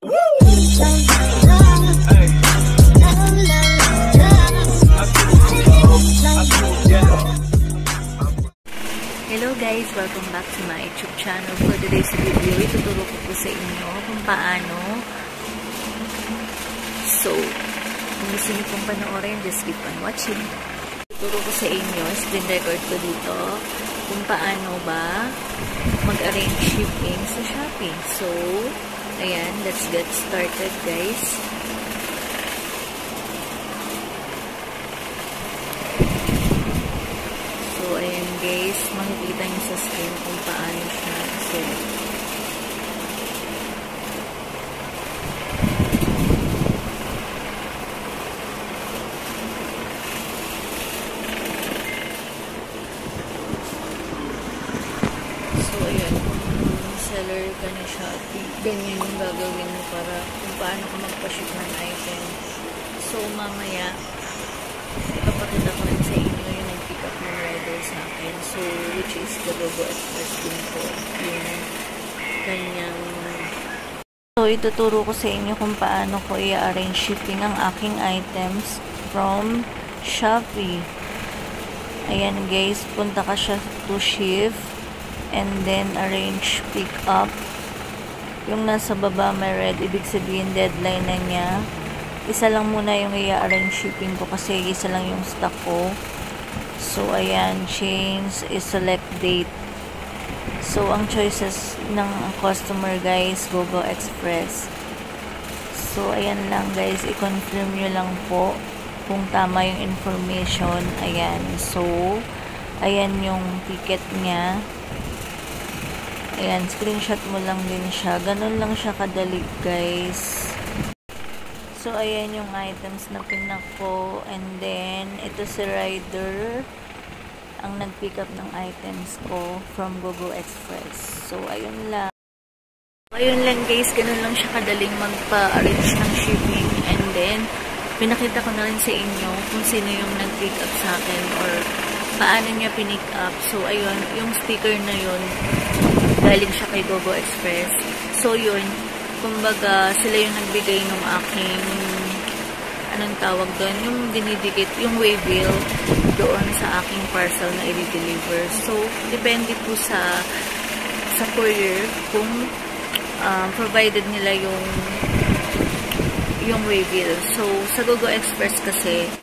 Hello guys! Welcome back to my YouTube channel. For today's video, ituturo ko po sa inyo kung paano. So, kung gusto niyo pong panoorin, just keep on watching. Ituturo ko sa inyo, screen record ko dito, kung paano ba mag-arrange shipping sa Shopee. So, ayan, let's get started guys. So, ayan guys, makikita nyo sa screen kung paano siya. So, ayan, kung seller ka na Shopee, ganyan yung gagawin mo para kung paano ka magpa-ship ng item. So, mamaya, ipapakita ko rin sa inyo yung nag-pick up ng rider sa akin. So, which is the Gogo Express din po. Yung kanyang... So, ituturo ko sa inyo kung paano ko i-arrange shipping ang aking items from Shopee. Ayan guys, punta ka siya to shift and then arrange pick up. Yung nasa baba may red, ibig sabihin deadline na niya. Isa lang muna yung i-arrange shipping ko kasi isa lang yung stock ko. So, ayan, change is select date. So, ang choices ng customer guys, Gogo Express. So, ayan lang guys, i-confirm nyo lang po kung tama yung information. Ayan, so, ayan yung ticket niya. Ayan, screenshot mo lang din siya. Ganun lang siya kadali guys. So, ayan yung items na pinak ko. And then, ito si rider ang nag-pick up ng items ko from Gogo Express. So, ayun lang. Ayun lang guys, ganun lang siya kadaling magpa-arrange ng shipping. And then, pinakita ko na rin sa inyo kung sino yung nag-pick up sa akin or paano niya pinick up. So, ayun, yung sticker na yun, galing siya kay Gogo Express. So, yun, kumbaga, sila yung nagbigay ng aking, anong tawag doon, yung dinidikit, yung waybill doon sa aking parcel na i-deliver. So, depende po sa courier kung provided nila yung waybill. So, sa Gogo Express kasi,